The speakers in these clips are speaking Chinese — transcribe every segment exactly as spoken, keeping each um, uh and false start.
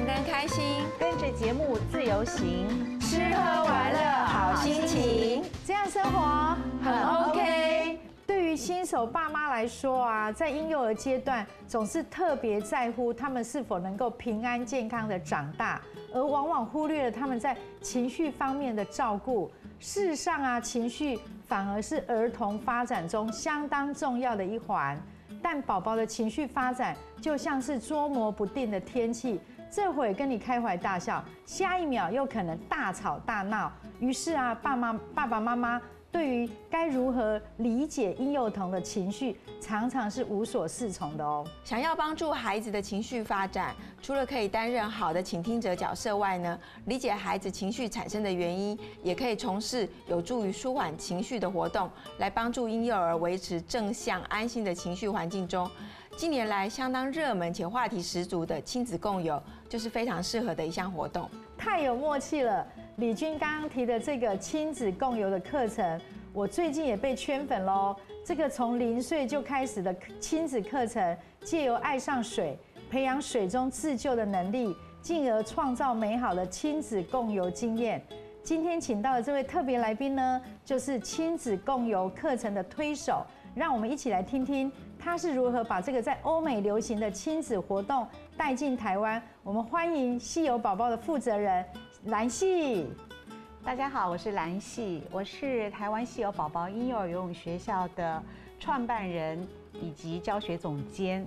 更开心， 跟着节目自由行， 吃喝玩乐好心情， 这样生活很 OK。 对于新手爸妈来说啊，在婴幼儿阶段总是特别在乎他们是否能够平安健康的长大，而往往忽略了他们在情绪方面的照顾。事实上啊，情绪反而是儿童发展中相当重要的一环。但宝宝的情绪发展就像是捉摸不定的天气，这会跟你开怀大笑，下一秒又可能大吵大闹。于是啊，爸妈爸爸妈妈对于该如何理解婴幼童的情绪，常常是无所适从的哦。 想要帮助孩子的情绪发展，除了可以担任好的倾听者角色外呢，理解孩子情绪产生的原因，也可以从事有助于舒缓情绪的活动，来帮助婴幼儿维持正向安心的情绪环境中。近年来相当热门且话题十足的亲子共游，就是非常适合的一项活动。 太有默契了！李君刚刚提的这个亲子共游的课程，我最近也被圈粉喽。这个从零岁就开始的亲子课程，借由爱上水，培养水中自救的能力，进而创造美好的亲子共游经验。今天请到的这位特别来宾呢，就是亲子共游课程的推手，让我们一起来听听他是如何把这个在欧美流行的亲子活动带进台湾。我们欢迎戏游宝宝的负责人兰系。 大家好，我是兰系，我是台湾戏游宝宝婴幼儿游泳学校的创办人以及教学总监。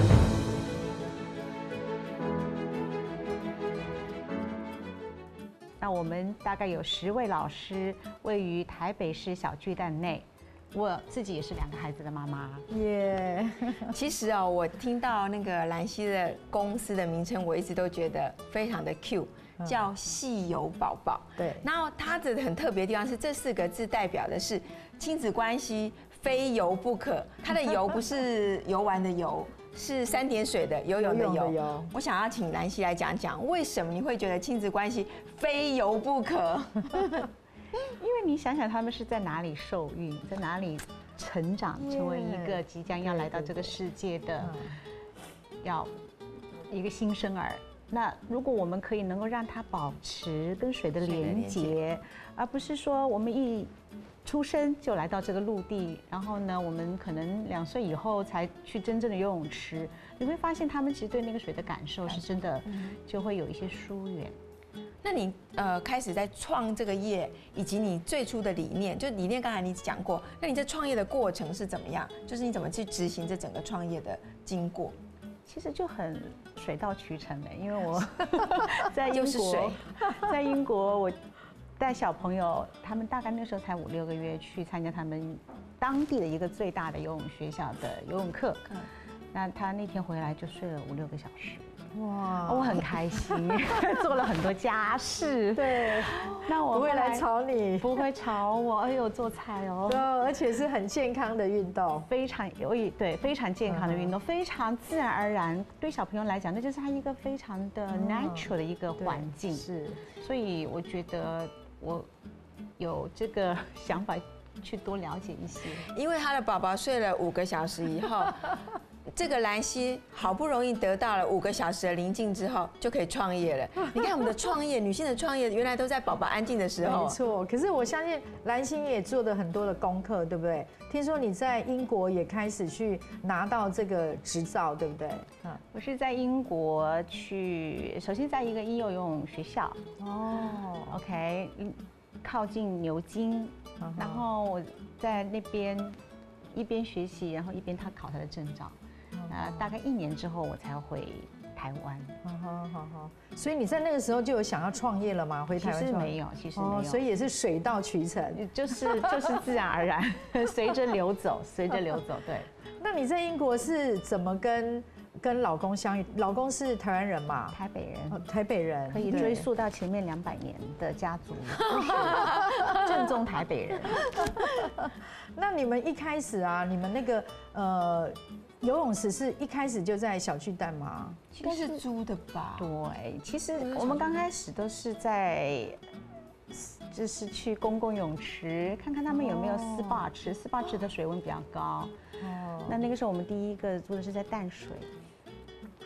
那我们大概有十位老师，位于台北市小巨蛋内。我自己也是两个孩子的妈妈耶。 Yeah. 其实哦，我听到那个兰系的公司的名称，我一直都觉得非常的 cute， 叫戏游宝宝。 对， 然后它的很特别的地方是，这四个字代表的是亲子关系非游不可。它的游不是游玩的游，是三点水的游泳的游。游我想要请兰系来讲讲，为什么你会觉得亲子关系非游不可？ 因为你想想，他们是在哪里受孕，在哪里成长，成为一个即将要来到这个世界的，要一个新生儿。那如果我们可以能够让他保持跟水的连结，而不是说我们一出生就来到这个陆地，然后呢，我们可能两岁以后才去真正的游泳池，你会发现他们其实对那个水的感受是真的就会有一些疏远。 那你呃开始在创这个业，以及你最初的理念，就理念刚才你讲过，那你在创业的过程是怎么样？就是你怎么去执行这整个创业的经过？ 其实就很水到渠成的，因为我在英国， 就是水在英国我带小朋友，他们大概那时候才五六个月，去参加他们当地的一个最大的游泳学校的游泳课。嗯，那他那天回来就睡了五六个小时。哇，我很开心，做了很多家事。 对， 那我不会来吵你， 不会吵我。哎呦，做菜哦， 对，而且是很健康的运动， 非常有对，非常健康的运动，非常自然而然。对小朋友来讲，那就是他一个非常的 natural 的一个环境。是，所以我觉得我有这个想法去多了解一些。 因为他的宝宝睡了五个小时以后。这个兰系好不容易得到了五个小时的宁静之后，就可以创业了。你看我们的创业，女性的创业原来都在宝宝安静的时候。 没错，可是我相信兰系也做了很多的功课，对不对？听说你在英国也开始去拿到这个执照，对不对？ 嗯，我是在英国去，首先在一个婴幼儿游泳学校。哦 ，OK， 靠近牛津，然后我在那边一边学习，然后一边他考他的证照。呃，大概一年之后，我才回台湾。 好好好好，所以你在那个时候就有想要创业了吗？回台湾？ 其实没有，其实没有， 所以也是水到渠成， 就是就是自然而然，随着流走，随着流走。对。 那你在英国是怎么跟跟老公相遇？老公是台湾人嘛？ 台北人。 哦，台北人可以追溯到前面两百年的家族，正宗台北人。 那你们一开始啊，你们那个呃。游泳池是一开始就在小巨蛋吗？ 应该是租的吧。 对，其实我们刚开始都是在，就是去公共泳池看看他们有没有私坝池，私坝池的水温比较高。哦。那那个时候我们第一个租的是在淡水，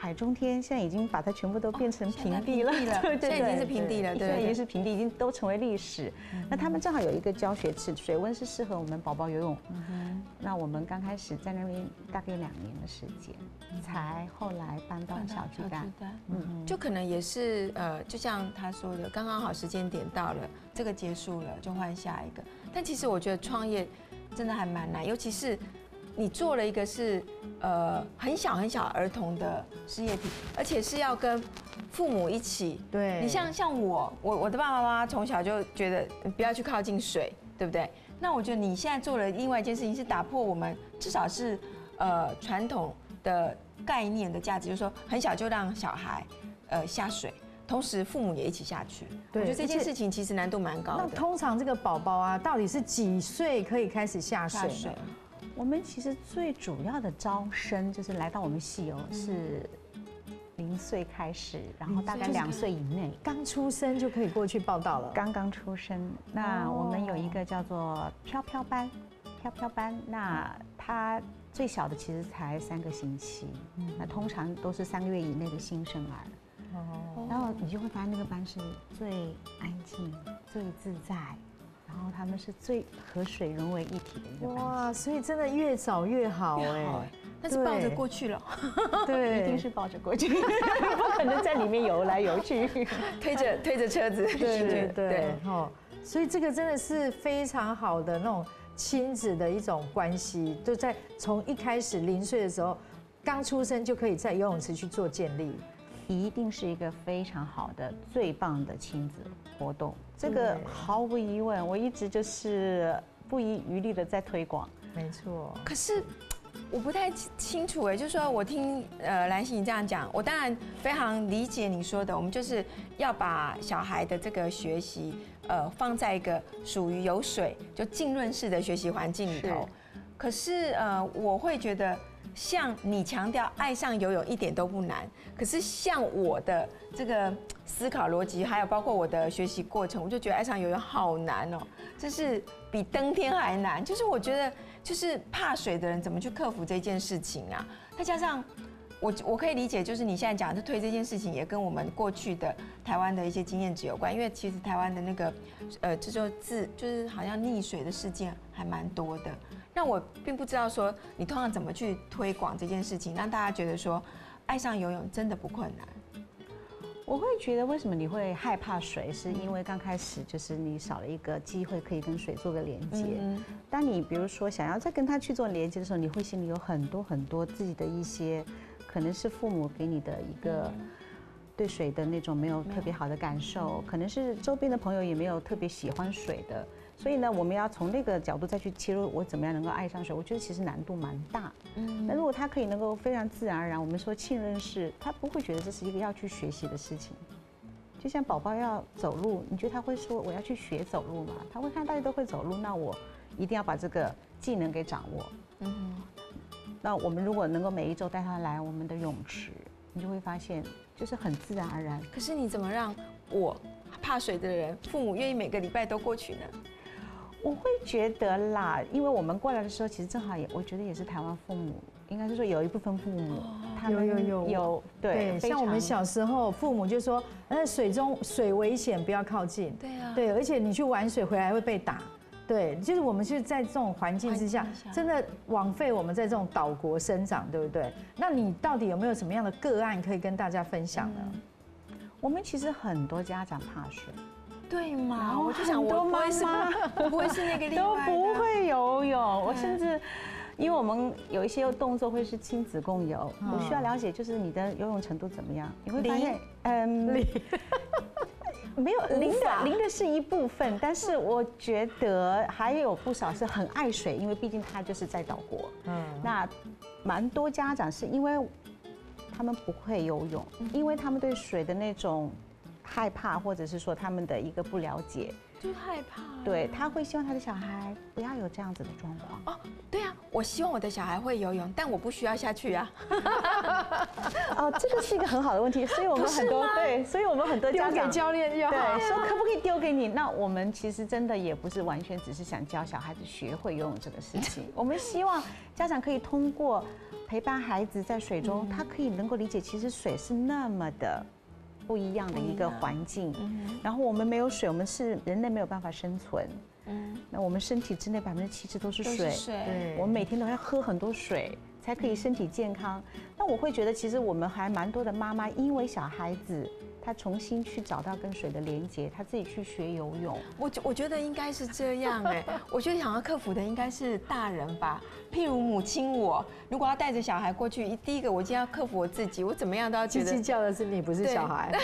海中天现在已经把它全部都变成平地了， 对对，现在已经是平地了， 对，现在已经是平地，已经都成为历史。那他们正好有一个教学池，水温是适合我们宝宝游泳。那我们刚开始在那边大概两年的时间，才后来搬到小巨蛋。 嗯，就可能也是呃，就像他说的，刚刚好时间点到了，这个结束了就换下一个。但其实我觉得创业真的还蛮难，尤其是你做了一个是呃很小很小儿童的事业体，而且是要跟父母一起。 对， 你像像我，我我的爸爸妈妈从小就觉得不要去靠近水，对不对？那我觉得你现在做了另外一件事情，是打破我们至少是呃传统的概念的价值，就是说很小就让小孩呃下水。同时，父母也一起下去。对，我觉得这件事情其实难度蛮高的。 那通常这个宝宝啊，到底是几岁可以开始下水呢？ 我们其实最主要的招生就是来到我们系游是零岁开始，然后大概两岁以内， 刚出生就可以过去报到了。 刚刚出生，那我们有一个叫做飘飘班，飘飘班，那他最小的其实才三个星期，那通常都是三个月以内的新生儿。哦，然后你就会发现那个班是最安静、最自在，然后他们是最和水融为一体的一个班。 哇，所以真的越早越好哎， 但是抱着过去了， 对， 一定是抱着过去，不可能在里面游来游去， 推着推着车子， 对对对，哦，所以这个真的是非常好的那种亲子的一种关系，就在从一开始零岁的时候，刚出生就可以在游泳池去做建立。 一定是一个非常好的、最棒的亲子活动，这个毫无疑问，我一直就是不遗余力的在推广。 没错。 可是我不太清楚哎，就是说我听呃兰心你这样讲，我当然非常理解你说的，我们就是要把小孩的这个学习呃放在一个属于有水就浸润式的学习环境里头。可是呃，我会觉得。像你强调爱上游泳一点都不难，可是像我的这个思考逻辑，还有包括我的学习过程，我就觉得爱上游泳好难哦，这是比登天还难。就是我觉得，就是怕水的人怎么去克服这件事情啊？再加上我我可以理解，就是你现在讲的推这件事情，也跟我们过去的台湾的一些经验值有关，因为其实台湾的那个呃，这就自就是好像溺水的事件还蛮多的。那我并不知道说你通常怎么去推广这件事情，让大家觉得说爱上游泳真的不困难。 我会觉得为什么你会害怕水，是因为刚开始就是你少了一个机会可以跟水做个连接。嗯、当你比如说想要再跟它去做连接的时候，你会心里有很多很多自己的一些，可能是父母给你的一个对水的那种没有特别好的感受，可能是周边的朋友也没有特别喜欢水的。所以呢，我们要从那个角度再去切入，我怎么样能够爱上水？我觉得其实难度蛮大。嗯，那如果他可以能够非常自然而然，我们说浸润式，他不会觉得这是一个要去学习的事情。就像宝宝要走路，你觉得他会说我要去学走路吗？他会看大家都会走路，那我一定要把这个技能给掌握。嗯，那我们如果能够每一周带他来我们的泳池，你就会发现就是很自然而然。 可是你怎么让我怕水的人，父母愿意每个礼拜都过去呢？ 我会觉得啦，因为我们过来的时候，其实正好也，我觉得也是台湾父母，应该是说有一部分父母，他们有有有有对， 像我们小时候，父母就说，呃，水中水危险，不要靠近。 对啊， 对，而且你去玩水回来会被打。对，就是我们是在这种环境之下，真的枉费我们在这种岛国生长，对不对？那你到底有没有什么样的个案可以跟大家分享呢？ 嗯、我们其实很多家长怕水。 对嘛？我就想，我不会是，我不会是那个例外的， 都不会游泳。我甚至，因为我们有一些动作会是亲子共游，我需要了解就是你的游泳程度怎么样。你会发现，嗯，没有零的零的是一部分，但是我觉得还有不少是很爱水，因为毕竟他就是在岛国。嗯，那蛮多家长是因为他们不会游泳，因为他们对水的那种害怕，或者是说他们的一个不了解， 就害怕。 对，他会希望他的小孩不要有这样子的状况。 哦，对啊， 我希望我的小孩会游泳，但我不需要下去啊。 哦，这个是一个很好的问题，所以我们很多对，所以我们很多家长丢给教练就好。 对，说可不可以丢给你？那我们其实真的也不是完全只是想教小孩子学会游泳这个事情，我们希望家长可以通过陪伴孩子在水中，他可以能够理解，其实水是那么的不一样的一个环境。然后我们没有水，我们是人类没有办法生存。嗯，那我们身体之内百分之七十都是水， 对， 我们每天都要喝很多水，才可以身体健康。那我会觉得，其实我们还蛮多的妈妈，因为小孩子他重新去找到跟水的连接，他自己去学游泳。 我我觉得应该是这样哎，我觉得想要克服的应该是大人吧。譬如母亲我，如果要带着小孩过去，第一个我今天要克服我自己，我怎么样都要觉得。 叽叫的是你，不是小孩。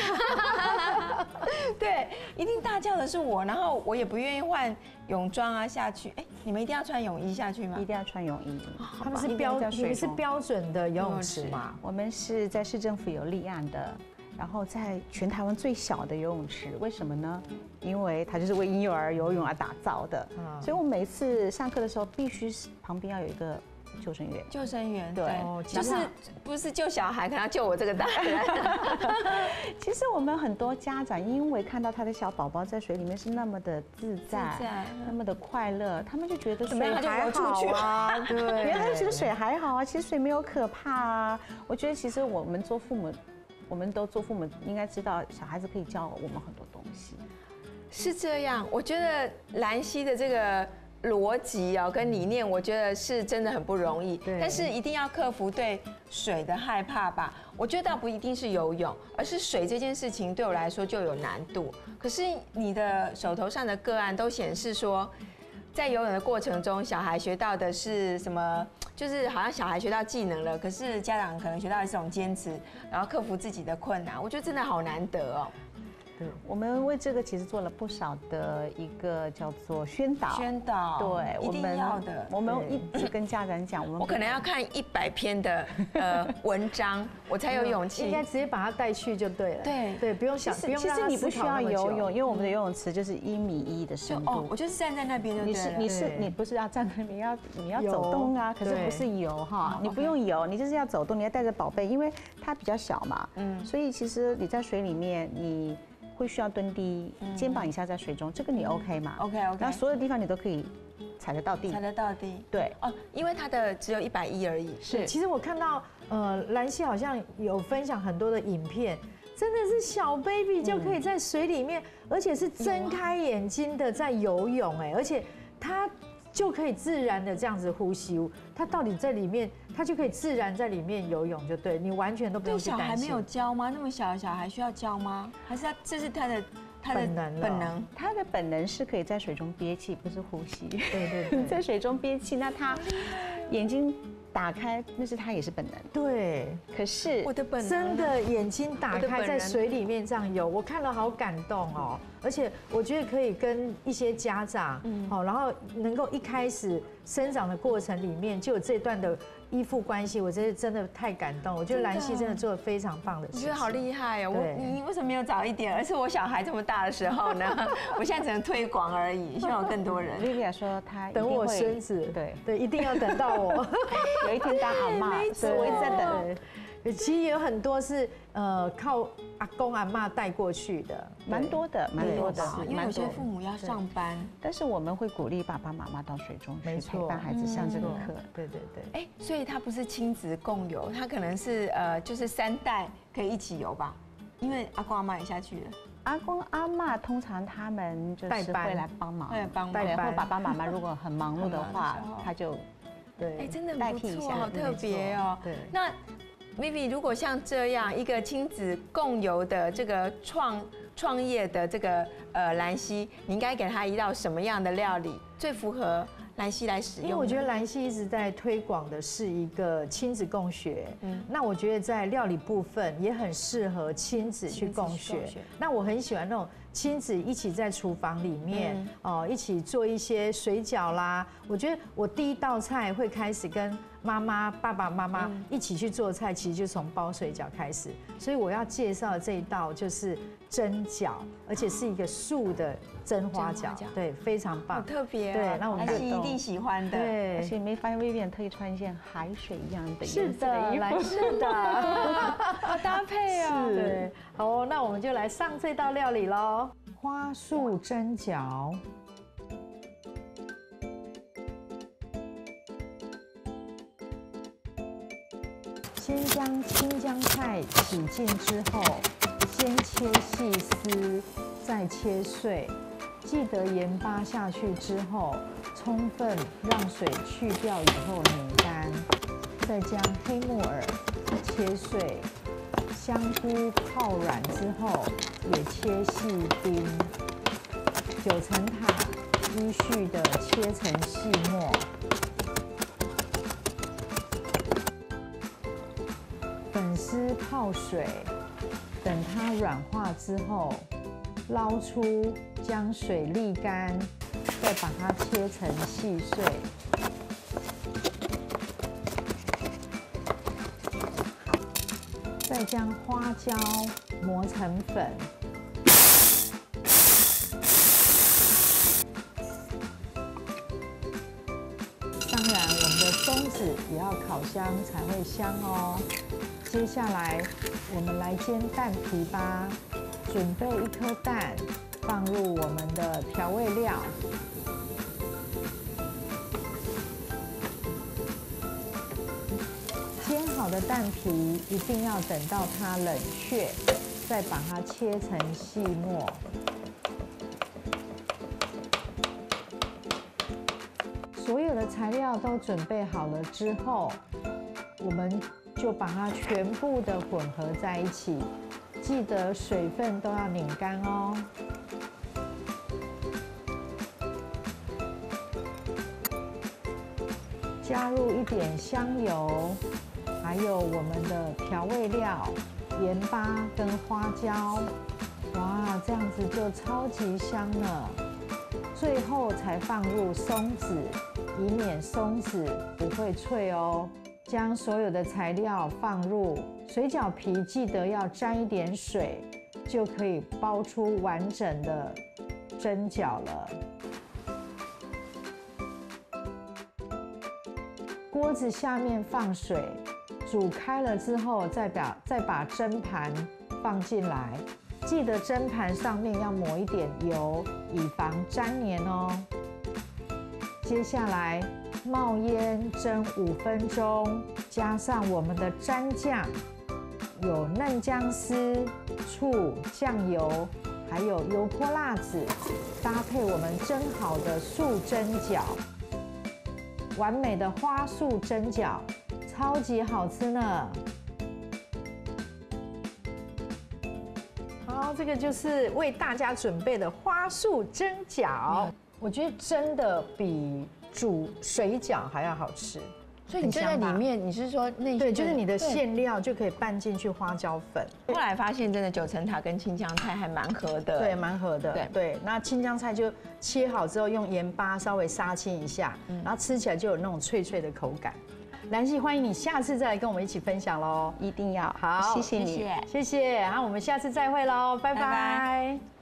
对，一定大叫的是我，然后我也不愿意换泳装啊下去。哎，你们一定要穿泳衣下去吗？ 一定要穿泳衣。 他们是标，你们是标准的游泳池嘛？ 我们是在市政府有立案的。然后在全台湾最小的游泳池，为什么呢？因为它就是为婴幼儿游泳而打造的，所以我每次上课的时候，必须是旁边要有一个救生员。 救生员， 对， 就是不是救小孩，可能要救我这个大人。 其实我们很多家长因为看到他的小宝宝在水里面是那么的自在，那么的快乐，他们就觉得水还好啊，对，原来他就觉得水还好啊，其实水没有可怕啊。我觉得其实我们做父母。我们都做父母应该知道，小孩子可以教我们很多东西。 是这样，我觉得兰溪的这个逻辑哦跟理念，我觉得是真的很不容易。但是一定要克服对水的害怕吧。我觉得倒不一定是游泳，而是水这件事情对我来说就有难度。可是你的手头上的个案都显示说，在游泳的过程中，小孩学到的是什么？就是好像小孩学到技能了，可是家长可能学到的是这种坚持，然后克服自己的困难。我觉得真的好难得哦。 对，我们为这个其实做了不少的一个叫做宣导。 宣导， 对， 一定要的。 我们一直跟家长讲，我们我可能要看一百篇的呃文章，我才有勇气。 应该直接把他带去就对了。 对对，不用想，不用其实你不需要游泳，因为我们的游泳池就是一米一的深度。 哦，我就是站在那边就对了。 你是你是你不是要站在那边，要你要走动啊，可是不是游哈，你不用游，你就是要走动，你要带着宝贝，因为它比较小嘛，嗯，所以其实你在水里面你。会需要蹲低，肩膀以下在水中，这个你 OK 吗 ？OK OK。 那所有地方你都可以踩得到地， 踩得到地。 对哦，因为它的只有一百一而已。 是，其实我看到呃兰溪好像有分享很多的影片，真的是小 baby 就可以在水里面，而且是睁开眼睛的在游泳哎，而且他就可以自然的这样子呼吸，他到底在里面，他就可以自然在里面游泳，就对你完全都不用去担心。 对小孩没有教吗？那么小的小孩需要教吗？还是他这是他的他的本能？ 本能， 他的本能是可以在水中憋气，不是呼吸。 对对对， 在水中憋气，那他眼睛打开，那是他也是本能。 对， 可是我的本能真的眼睛打开在水里面这样游，我看了好感动哦。而且我觉得可以跟一些家长，好，然后能够一开始生长的过程里面就有这段的依附关系，我觉得真的太感动。我觉得兰溪真的做得非常棒的事情， 我觉得好厉害哦！我你为什么没有早一点？而是我小孩这么大的时候呢？我现在只能推广而已，希望有更多人。 莉莉亚说她等我孙子， 对对，一定要等到我有一天当阿嬷，所以我一直在等。 其实有很多是呃靠阿公阿嬷带过去的， 蛮多的，蛮多的， 因为有些父母要上班， 但是我们会鼓励爸爸妈妈到水中去陪伴孩子上这个课。 对对对， 哎，所以他不是亲子共游，他可能是呃就是三代可以一起游吧，因为阿公阿嬷也下去了。 阿公阿嬷通常他们就是会来帮忙， 会帮忙，或爸爸妈妈如果很忙碌的话，他就对， 哎，真的代替一下， 好特别哦。 对， 那。Vivi， 如果像这样一个亲子共游的这个创创业的这个呃兰溪，你应该给他一道什么样的料理最符合兰溪来使用？ 因为我觉得兰溪一直在推广的是一个亲子共学，嗯，那我觉得在料理部分也很适合亲子去共学。那我很喜欢那种亲子一起在厨房里面哦、嗯呃，一起做一些水饺啦。我觉得我第一道菜会开始跟妈妈、爸爸妈妈一起去做菜，其实就从包水饺开始。所以我要介绍的这一道就是蒸饺，而且是一个素的蒸花饺，对，非常棒， 好特别。 对，那我们阿信一定喜欢的。 对， 而且没发现薇薇特意穿一件海水一样的是的，来是的， 好搭配啊。 对，好，那我们就来上这道料理喽，花束蒸饺。先将青江菜洗净之后，先切细丝，再切碎。记得盐巴下去之后，充分让水去掉以后拧干。再将黑木耳切碎，香菇泡软之后也切细丁。九层塔依序的切成细末。粉丝泡水，等它软化之后，捞出，将水沥干，再把它切成细碎。再将花椒磨成粉。当然，我们的松子也要烤香才会香哦。接下来，我们来煎蛋皮吧。准备一颗蛋，放入我们的调味料。煎好的蛋皮一定要等到它冷却，再把它切成细末。所有的材料都准备好了之后，我们就把它全部的混合在一起，记得水分都要拧干哦。加入一点香油，还有我们的调味料，盐巴跟花椒。哇，这样子就超级香了。最后才放入松子，以免松子不会脆哦。将所有的材料放入水饺皮，记得要沾一点水，就可以包出完整的蒸饺了。锅子下面放水，煮开了之后，再把再把蒸盘放进来，记得蒸盘上面要抹一点油，以防粘黏哦。接下来冒烟蒸五分钟，加上我们的蘸酱，有嫩姜丝、醋、酱油，还有油泼辣子，搭配我们蒸好的素蒸饺，完美的花束蒸饺，超级好吃呢。好，这个就是为大家准备的花束蒸饺。嗯，我觉得蒸的比煮水饺还要好吃。 所以你蒸在里面，你是说那对，就是你的馅料就可以拌进去花椒粉。 后来发现真的九层塔跟青江菜还蛮合的， 对，蛮合的。 对对，那青江菜就切好之后用盐巴稍微杀青一下，然后吃起来就有那种脆脆的口感。兰希，欢迎你下次再来跟我们一起分享喽， 一定要好， 谢谢你， 谢谢，谢谢，然后我们下次再会喽，拜拜。 拜拜。